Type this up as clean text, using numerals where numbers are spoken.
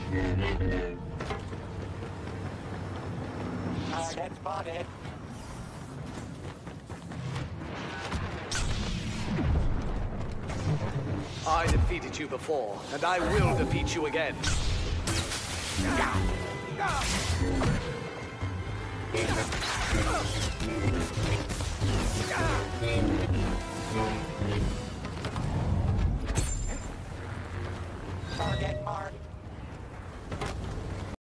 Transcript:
Target spotted. I defeated you before, and I will defeat you again.